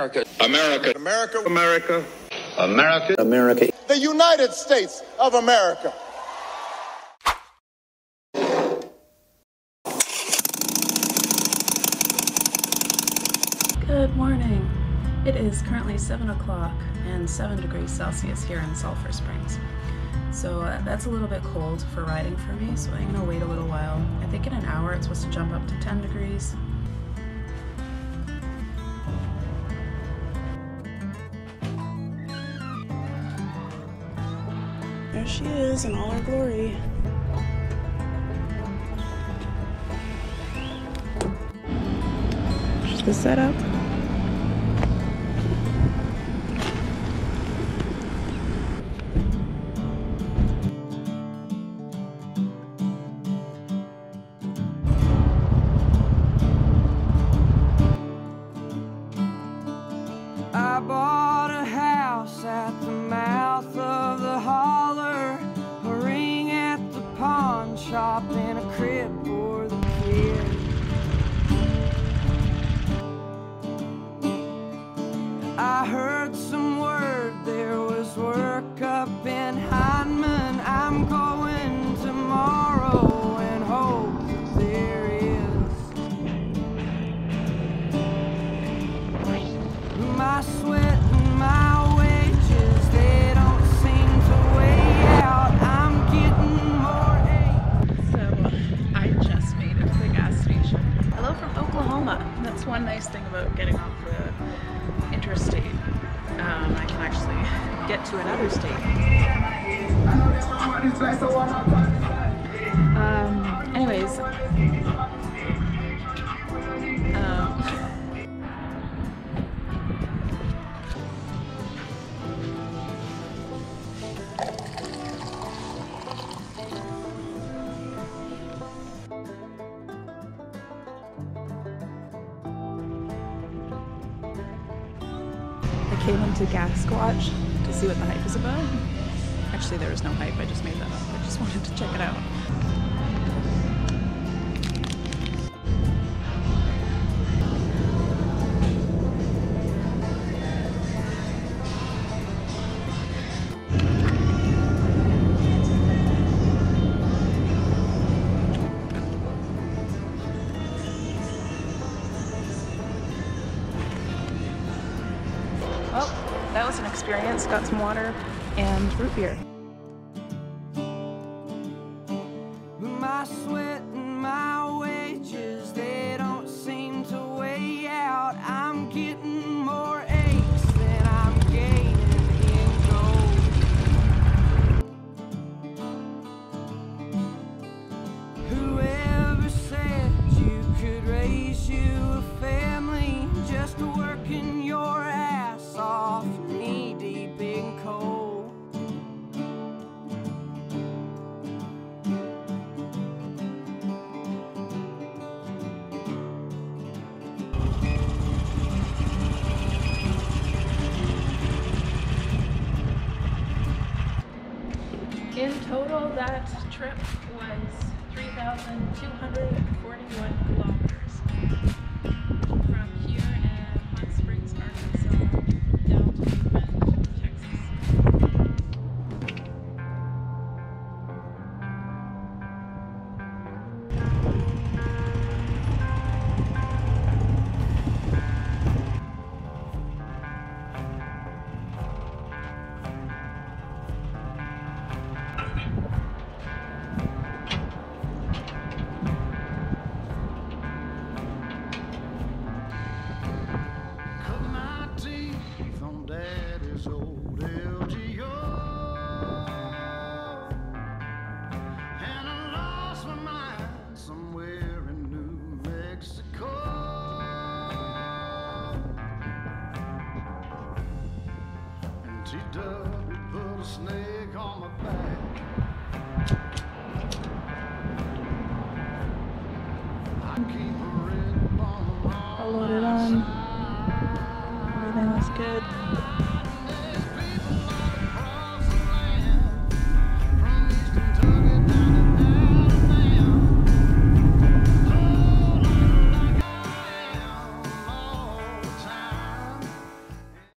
America. America. America. America. America. America. The United States of America. Good morning. It is currently 7 o'clock and 7 degrees Celsius here in Sulphur Springs. So that's a little bit cold for riding for me, so I'm gonna wait a little while. I think in an hour it's supposed to jump up to 10 degrees. There she is in all her glory. Here's the setup. I bought a house at the mouth of the holler, a ring at the pawn shop, and a crib for the kid. I heard some word there was work up in Hyndman. I'm going tomorrow and hope that there is. My sweat and my wages, they don't seem to weigh out. I'm getting more ache. So I just made it to the gas station. Hello from Oklahoma. That's one nice thing about getting off the interstate. I can actually get to another state. Anyways. I came into Gas Squatch to see what the hype is about. Actually, there was no hype, I just made that up. I just wanted to check it out. Well, that was an experience. Got some water and root beer. My sweat and my wages, they don't seem to weigh out. I'm getting more aches than I'm gaining in gold. Whoever said you could raise you a family just working your ass off knee deep in coal? In total, that trip was 3,241 kilometers.